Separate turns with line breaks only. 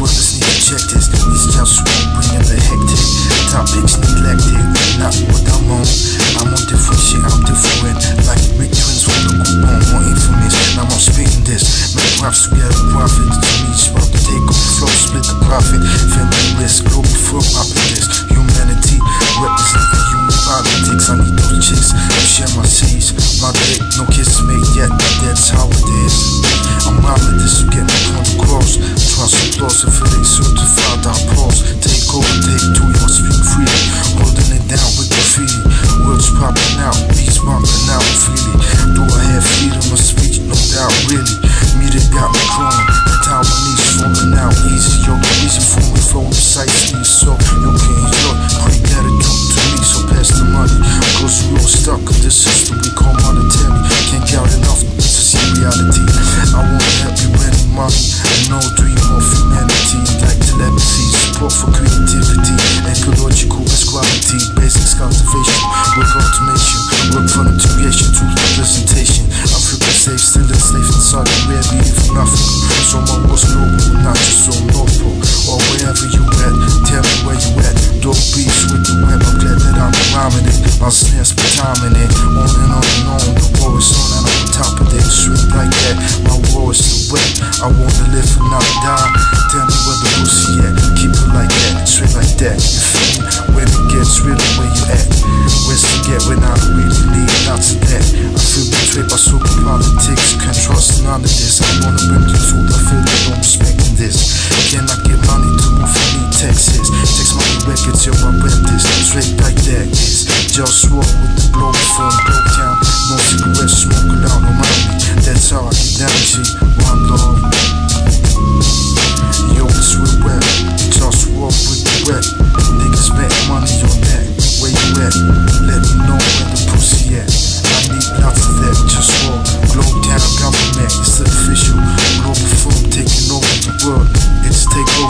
Brothers need to check this. These JustWar bringing the hectic. Topics neglected, not what I'm on. I'm on different shit, I'm different. Like big twins from the coupon, more infamous. Now I'm spitting this. Make raps together, profit to me. Spark the takeover flow, split the profit. Family risk, global firm, happiness. Humanity, representing human politics. I need those chicks to share my seeds. My dick, no kiss made yet, but that's how it is. I'm out of this to get my point across. Trust applause, if it ain't certified, I pause. Take over, take two, you must speak freely. Holding it down with graffiti. Words popping out, beats bumping out freely. Do I have freedom of speech? No doubt, really. Media got me crawling. The Taiwanese falling out easy. Yo, the reason for me flowing precisely. So you can enjoy. Pretty gratitude to me, so pass the money. Cause we're all stuck in this system we call monetary. Can't count enough to see reality. I want happy winning money. And no dream of humanity. Like telepathy, support for creativity. Ecological equality, basics cultivation. Work automation, work for integration, truth representation. Africa safe, still enslaved in Saudi Arabia, even Africa. So my war's global, not just on North Pole. Or wherever you at, tell me where you at. Dope beats with the web, I'm glad that I'm rhyming it. My snares be timing it. On and on and on, the war is on and I'm on top of it. Straight like that, my war is the wet. I wanna live and not die. Tell me where the pussy at. Keep it like that, straight like that. You feel me? When it gets real, where you at? Where's to get when I really need lots of that? I feel betrayed by super politics. Can't trust none of this. I wanna bring the truth, I feel they don't respecting this. Can I get money to move for me, Texas? Text money records, yo, I rep this. Straight like that, it's JustWar with the Globalfirm, Globetown. No cigarettes, smoke around around me. That's how I get down, G. One love. Yo, it's real rap. JustWar with the rap. Niggas bet money on that. Where you at? Let me know where the pussy at. I need lots of that. JustWar, Globetown government. It's official. Globalfirm taking over the world. It's takeover.